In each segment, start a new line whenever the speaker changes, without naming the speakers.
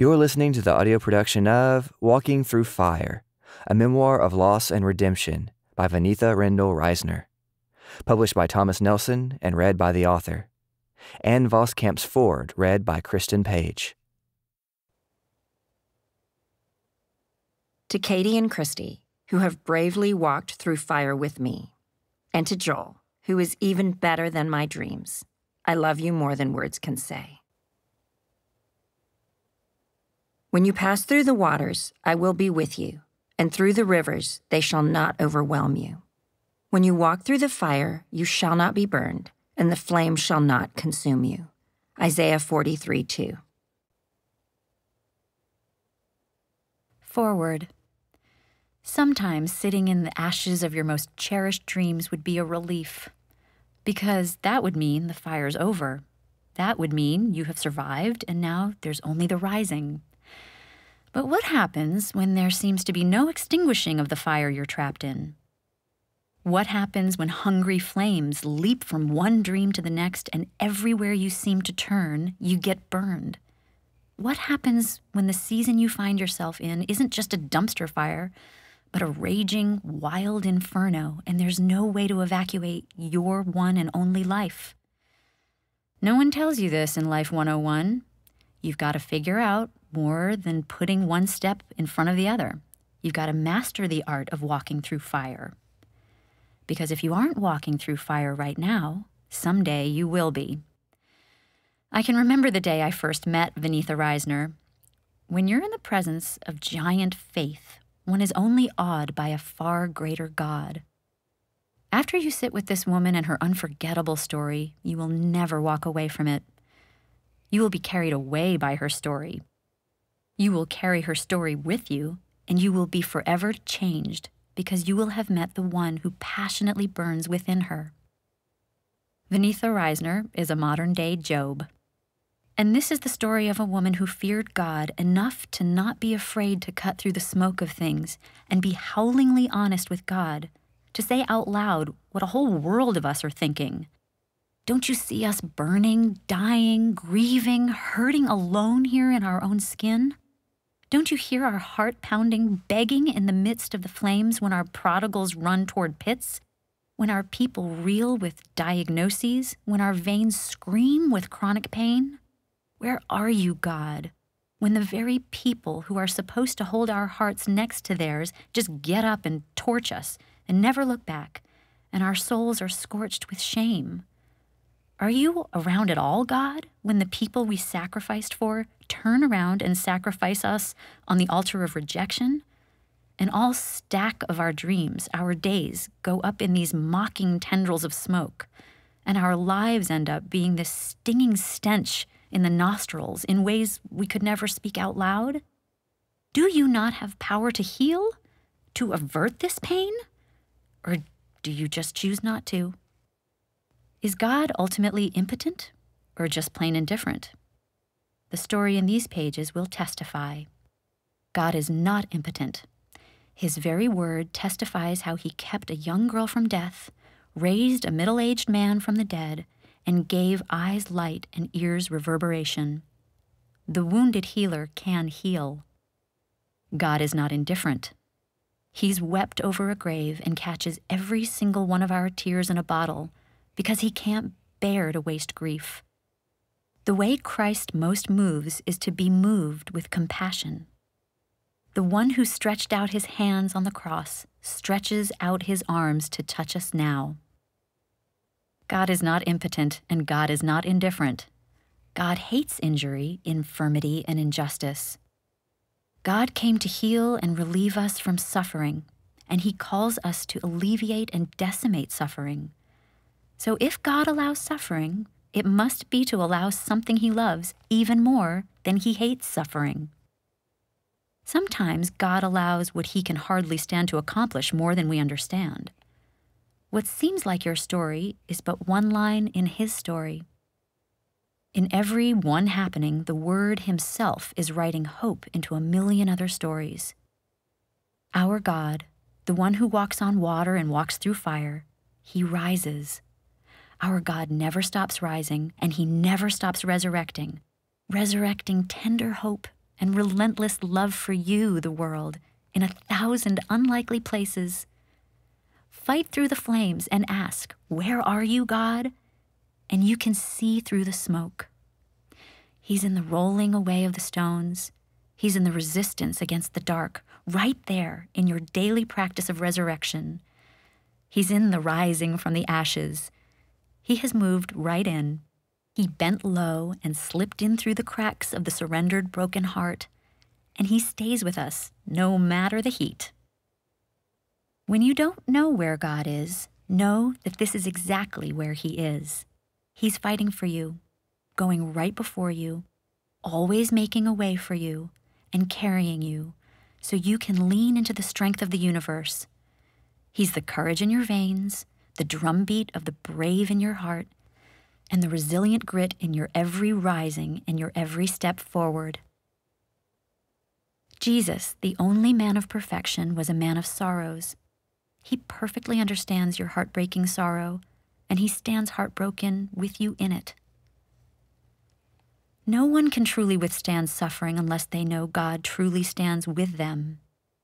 You're listening to the audio production of Walking Through Fire, a memoir of loss and redemption by Vaneetha Rendall Risner. Published by Thomas Nelson and read by the author. Ann Voskamp's foreword read by Cristen Paige.
To Katie and Christy, who have bravely walked through fire with me, and to Joel, who is even better than my dreams, I love you more than words can say. When you pass through the waters, I will be with you, and through the rivers, they shall not overwhelm you. When you walk through the fire, you shall not be burned, and the flame shall not consume you. Isaiah 43:2.
Foreword. Sometimes sitting in the ashes of your most cherished dreams would be a relief, because that would mean the fire's over. That would mean you have survived, and now there's only the rising. But what happens when there seems to be no extinguishing of the fire you're trapped in? What happens when hungry flames leap from one dream to the next, and everywhere you seem to turn, you get burned? What happens when the season you find yourself in isn't just a dumpster fire, but a raging, wild inferno, and there's no way to evacuate your one and only life? No one tells you this in Life 101. You've got to figure out more than putting one step in front of the other. You've got to master the art of walking through fire. Because if you aren't walking through fire right now, someday you will be. I can remember the day I first met Vaneetha Risner. When you're in the presence of giant faith, one is only awed by a far greater God. After you sit with this woman and her unforgettable story, you will never walk away from it. You will be carried away by her story. You will carry her story with you, and you will be forever changed because you will have met the one who passionately burns within her. Vaneetha Risner is a modern-day Job. And this is the story of a woman who feared God enough to not be afraid to cut through the smoke of things and be howlingly honest with God, to say out loud what a whole world of us are thinking. Don't you see us burning, dying, grieving, hurting alone here in our own skin? Don't you hear our heart pounding, begging in the midst of the flames when our prodigals run toward pits? When our people reel with diagnoses? When our veins scream with chronic pain? Where are you, God, when the very people who are supposed to hold our hearts next to theirs just get up and torch us and never look back, and our souls are scorched with shame? Are you around at all, God, when the people we sacrificed for turn around and sacrifice us on the altar of rejection? And all stack of our dreams, our days, go up in these mocking tendrils of smoke, and our lives end up being this stinging stench in the nostrils in ways we could never speak out loud? Do you not have power to heal, to avert this pain? Or do you just choose not to? Is God ultimately impotent or just plain indifferent? The story in these pages will testify. God is not impotent. His very word testifies how he kept a young girl from death, raised a middle-aged man from the dead, and gave eyes light and ears reverberation. The wounded healer can heal. God is not indifferent. He's wept over a grave and catches every single one of our tears in a bottle because he can't bear to waste grief. The way Christ most moves is to be moved with compassion. The one who stretched out his hands on the cross stretches out his arms to touch us now. God is not impotent, and God is not indifferent. God hates injury, infirmity, and injustice. God came to heal and relieve us from suffering, and he calls us to alleviate and decimate suffering. So if God allows suffering, it must be to allow something he loves even more than he hates suffering. Sometimes God allows what he can hardly stand to accomplish more than we understand. What seems like your story is but one line in his story. In every one happening, the Word himself is writing hope into a million other stories. Our God, the one who walks on water and walks through fire, he rises. Our God never stops rising, and he never stops resurrecting tender hope and relentless love for you, the world, in 1,000 unlikely places. Fight through the flames and ask, "Where are you, God?" And you can see through the smoke. He's in the rolling away of the stones. He's in the resistance against the dark, right there in your daily practice of resurrection. He's in the rising from the ashes. He has moved right in. He bent low and slipped in through the cracks of the surrendered broken heart, and he stays with us no matter the heat. When you don't know where God is, know that this is exactly where he is. He's fighting for you, going right before you, always making a way for you and carrying you so you can lean into the strength of the universe. He's the courage in your veins, the drumbeat of the brave in your heart, and the resilient grit in your every rising and your every step forward. Jesus, the only man of perfection, was a man of sorrows. He perfectly understands your heartbreaking sorrow, and he stands heartbroken with you in it. No one can truly withstand suffering unless they know God truly stands with them.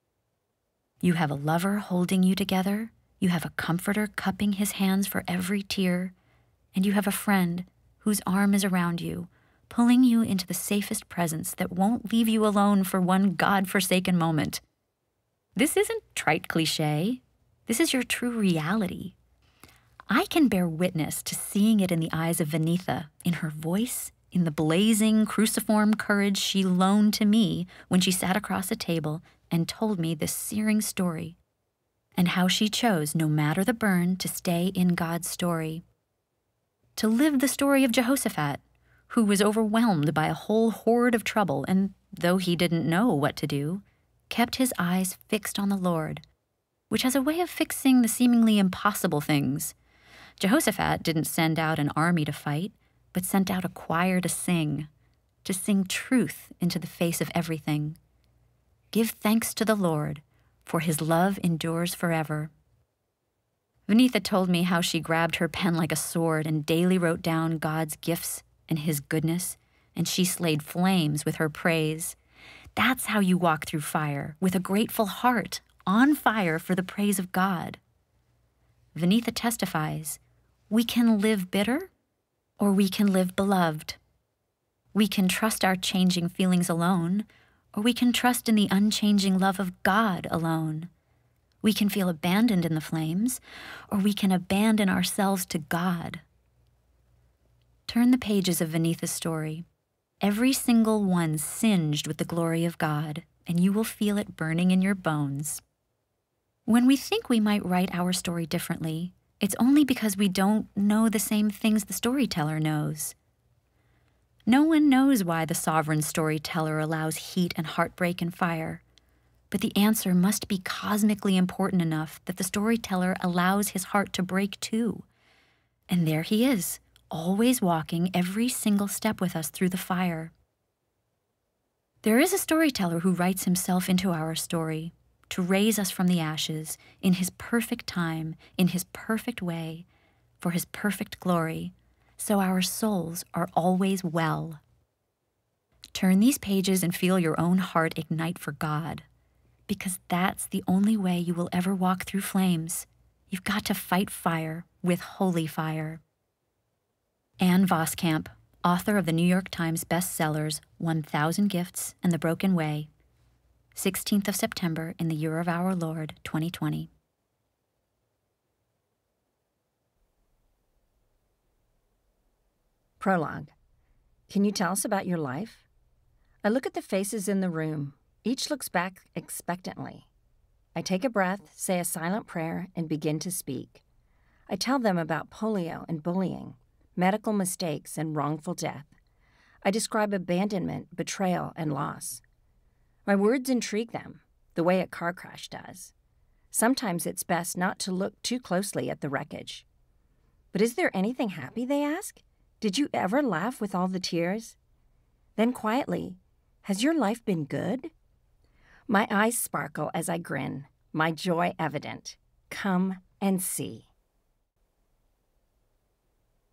You have a lover holding you together, you have a comforter cupping his hands for every tear, and you have a friend whose arm is around you, pulling you into the safest presence that won't leave you alone for one God-forsaken moment. This isn't trite cliché. This is your true reality. I can bear witness to seeing it in the eyes of Vaneetha, in her voice, in the blazing, cruciform courage she loaned to me when she sat across a table and told me this searing story, and how she chose, no matter the burn, to stay in God's story. To live the story of Jehoshaphat, who was overwhelmed by a whole horde of trouble and, though he didn't know what to do, kept his eyes fixed on the Lord, which has a way of fixing the seemingly impossible things. Jehoshaphat didn't send out an army to fight, but sent out a choir to sing truth into the face of everything. Give thanks to the Lord, for his love endures forever. Vaneetha told me how she grabbed her pen like a sword and daily wrote down God's gifts and his goodness, and she slayed flames with her praise. That's how you walk through fire, with a grateful heart, on fire for the praise of God. Vaneetha testifies, we can live bitter, or we can live beloved. We can trust our changing feelings alone, or we can trust in the unchanging love of God alone. We can feel abandoned in the flames, or we can abandon ourselves to God. Turn the pages of Vaneetha's story, every single one singed with the glory of God, and you will feel it burning in your bones. When we think we might write our story differently, it's only because we don't know the same things the storyteller knows. No one knows why the sovereign storyteller allows heat and heartbreak and fire. But the answer must be cosmically important enough that the storyteller allows his heart to break too. And there he is, always walking every single step with us through the fire. There is a storyteller who writes himself into our story to raise us from the ashes in his perfect time, in his perfect way, for his perfect glory, so our souls are always well. Turn these pages and feel your own heart ignite for God, because that's the only way you will ever walk through flames. You've got to fight fire with holy fire. Ann Voskamp, author of the New York Times bestsellers 1,000 Gifts and The Broken Way, 16th of September in the year of our Lord, 2020.
Prologue. Can you tell us about your life? I look at the faces in the room. Each looks back expectantly. I take a breath, say a silent prayer, and begin to speak. I tell them about polio and bullying, medical mistakes and wrongful death. I describe abandonment, betrayal, and loss. My words intrigue them, the way a car crash does. Sometimes it's best not to look too closely at the wreckage. But is there anything happy, they ask? Did you ever laugh with all the tears? Then quietly, has your life been good? My eyes sparkle as I grin, my joy evident. Come and see.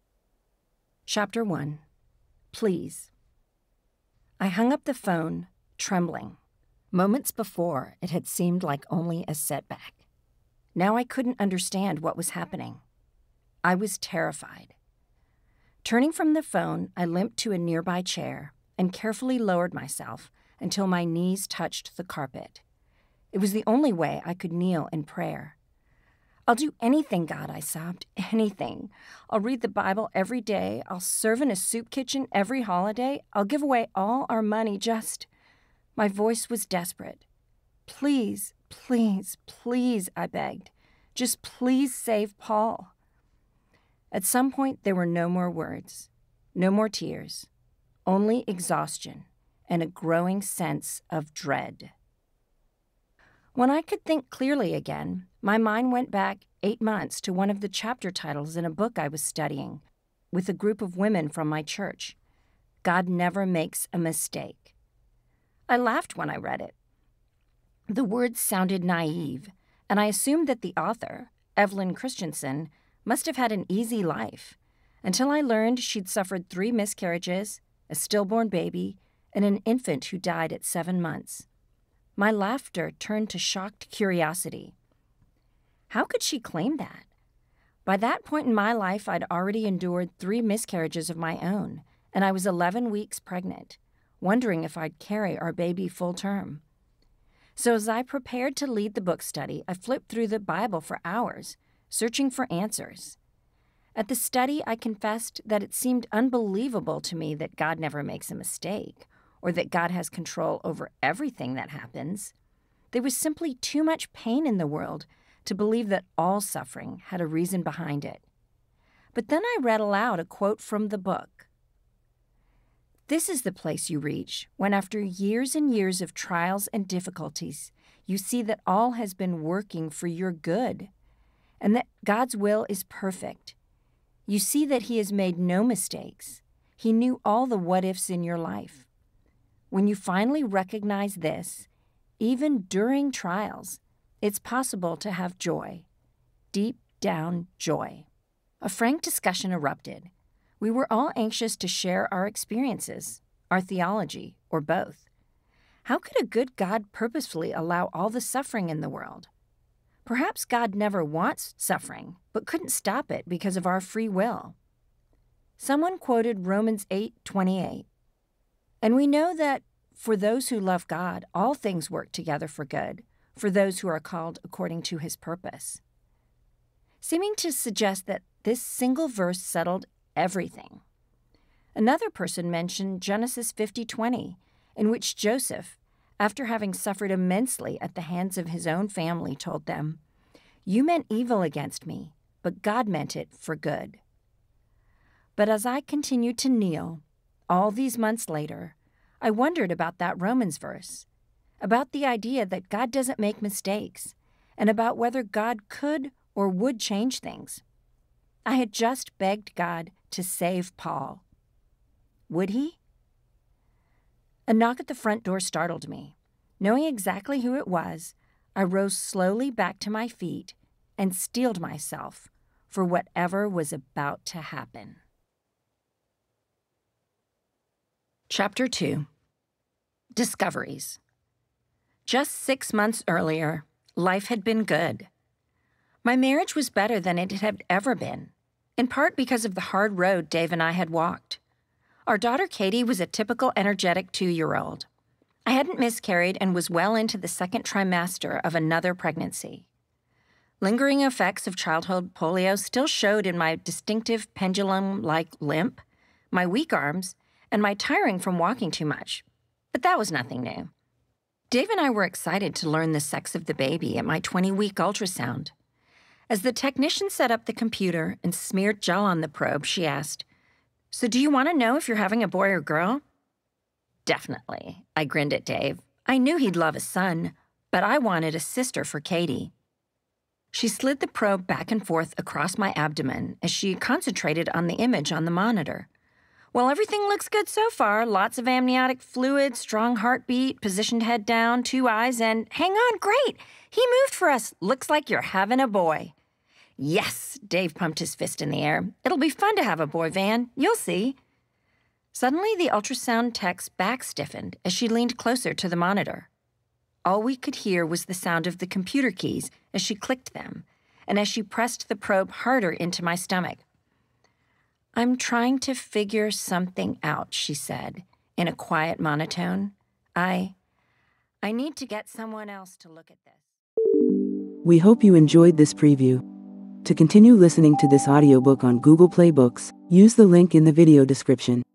Chapter 1. Please. I hung up the phone, trembling. Moments before, it had seemed like only a setback. Now I couldn't understand what was happening. I was terrified. Turning from the phone, I limped to a nearby chair and carefully lowered myself until my knees touched the carpet. It was the only way I could kneel in prayer. "I'll do anything, God," I sobbed. "Anything. I'll read the Bible every day. I'll serve in a soup kitchen every holiday. I'll give away all our money just—" My voice was desperate. "Please, please, please," I begged. "Just please save Paul." At some point, there were no more words, no more tears, only exhaustion and a growing sense of dread. When I could think clearly again, my mind went back 8 months to one of the chapter titles in a book I was studying with a group of women from my church. God Never Makes a Mistake. I laughed when I read it. The words sounded naive, and I assumed that the author, Evelyn Christensen, must have had an easy life, until I learned she'd suffered 3 miscarriages, a stillborn baby, and an infant who died at 7 months. My laughter turned to shocked curiosity. How could she claim that? By that point in my life, I'd already endured 3 miscarriages of my own, and I was 11 weeks pregnant, wondering if I'd carry our baby full term. So as I prepared to lead the book study, I flipped through the Bible for hours, searching for answers. At the study, I confessed that it seemed unbelievable to me that God never makes a mistake, or that God has control over everything that happens. There was simply too much pain in the world to believe that all suffering had a reason behind it. But then I read aloud a quote from the book. "This is the place you reach when, after years and years of trials and difficulties, you see that all has been working for your good, and that God's will is perfect. You see that He has made no mistakes. He knew all the what-ifs in your life. When you finally recognize this, even during trials, it's possible to have joy, deep down joy." A frank discussion erupted. We were all anxious to share our experiences, our theology, or both. How could a good God purposefully allow all the suffering in the world? Perhaps God never wants suffering, but couldn't stop it because of our free will. Someone quoted Romans 8:28. And we know that for those who love God, all things work together for good, for those who are called according to His purpose. Seeming to suggest that this single verse settled everything. Another person mentioned Genesis 50:20, in which Joseph, after having suffered immensely at the hands of his own family, told them, "You meant evil against me, but God meant it for good." But as I continued to kneel, all these months later, I wondered about that Romans verse, about the idea that God doesn't make mistakes, and about whether God could or would change things. I had just begged God to save Paul. Would He? A knock at the front door startled me. Knowing exactly who it was, I rose slowly back to my feet and steeled myself for whatever was about to happen. Chapter 2. Discoveries. Just 6 months earlier, life had been good. My marriage was better than it had ever been, in part because of the hard road Dave and I had walked. Our daughter Katie was a typical energetic 2-year-old. I hadn't miscarried and was well into the 2nd trimester of another pregnancy. Lingering effects of childhood polio still showed in my distinctive pendulum-like limp, my weak arms, and my tiring from walking too much. But that was nothing new. Dave and I were excited to learn the sex of the baby at my 20-week ultrasound. As the technician set up the computer and smeared gel on the probe, she asked, "So do you want to know if you're having a boy or girl?" "Definitely," I grinned at Dave. I knew he'd love a son, but I wanted a sister for Katie. She slid the probe back and forth across my abdomen as she concentrated on the image on the monitor. "Well, everything looks good so far. Lots of amniotic fluid, strong heartbeat, positioned head down, 2 eyes, and hang on, great! He moved for us. Looks like you're having a boy." "Yes!" Dave pumped his fist in the air. "It'll be fun to have a boy, Van. You'll see." Suddenly, the ultrasound tech's back stiffened as she leaned closer to the monitor. All we could hear was the sound of the computer keys as she clicked them, and as she pressed the probe harder into my stomach. "I'm trying to figure something out," she said, in a quiet monotone. I need to get someone else to look at this."
We hope you enjoyed this preview. To continue listening to this audiobook on Google Play Books, use the link in the video description.